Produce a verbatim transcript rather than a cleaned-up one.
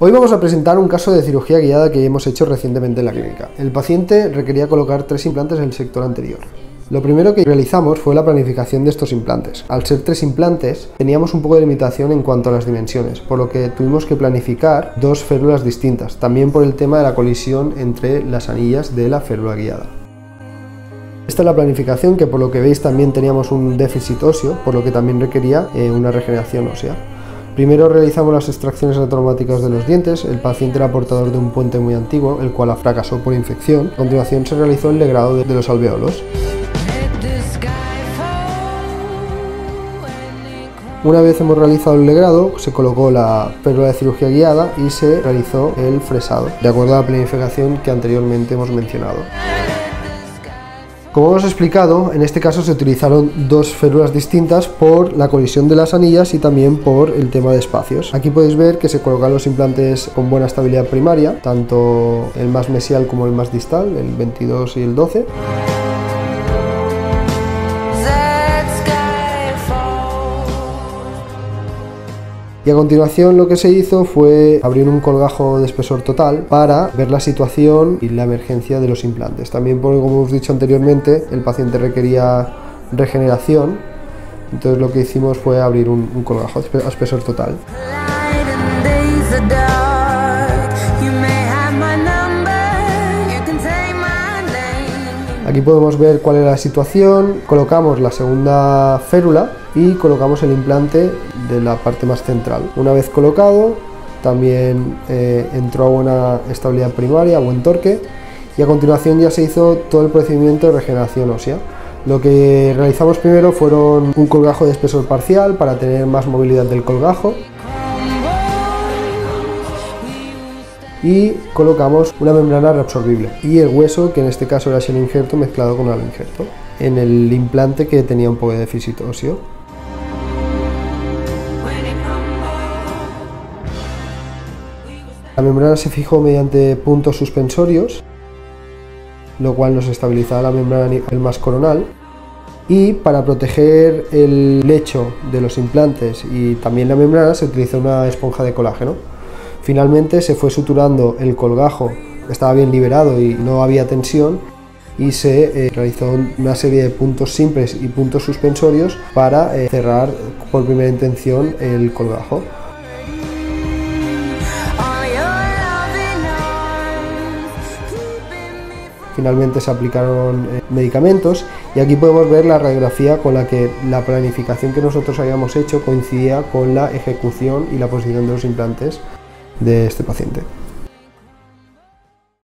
Hoy vamos a presentar un caso de cirugía guiada que hemos hecho recientemente en la clínica. El paciente requería colocar tres implantes en el sector anterior. Lo primero que realizamos fue la planificación de estos implantes. Al ser tres implantes, teníamos un poco de limitación en cuanto a las dimensiones, por lo que tuvimos que planificar dos férulas distintas, también por el tema de la colisión entre las anillas de la férula guiada. Esta es la planificación que, por lo que veis, también teníamos un déficit óseo, por lo que también requería eh, una regeneración ósea. Primero realizamos las extracciones anatomáticas de los dientes. El paciente era portador de un puente muy antiguo, el cual fracasó por infección. A continuación se realizó el legrado de los alvéolos. Una vez hemos realizado el legrado, se colocó la férula de cirugía guiada y se realizó el fresado, de acuerdo a la planificación que anteriormente hemos mencionado. Como hemos explicado, en este caso se utilizaron dos férulas distintas por la colisión de las anillas y también por el tema de espacios. Aquí podéis ver que se colocan los implantes con buena estabilidad primaria, tanto el más mesial como el más distal, el veintidós y el doce. Y a continuación lo que se hizo fue abrir un colgajo de espesor total para ver la situación y la emergencia de los implantes. También, porque, como hemos dicho anteriormente, el paciente requería regeneración, entonces lo que hicimos fue abrir un, un colgajo a espesor total. Aquí podemos ver cuál era la situación. Colocamos la segunda férula y colocamos el implante de la parte más central. Una vez colocado, también eh, entró a buena estabilidad primaria, a buen torque, y a continuación ya se hizo todo el procedimiento de regeneración ósea. Lo que realizamos primero fueron un colgajo de espesor parcial para tener más movilidad del colgajo, y colocamos una membrana reabsorbible y el hueso, que en este caso era el injerto mezclado con el injerto, en el implante que tenía un poco de déficit óseo. La membrana se fijó mediante puntos suspensorios, lo cual nos estabilizaba la membrana a nivel más coronal, y para proteger el lecho de los implantes y también la membrana se utilizó una esponja de colágeno. Finalmente se fue suturando el colgajo, estaba bien liberado y no había tensión, y se eh, realizó una serie de puntos simples y puntos suspensorios para eh, cerrar por primera intención el colgajo. Finalmente se aplicaron eh, medicamentos, y aquí podemos ver la radiografía con la que la planificación que nosotros habíamos hecho coincidía con la ejecución y la posición de los implantes de este paciente.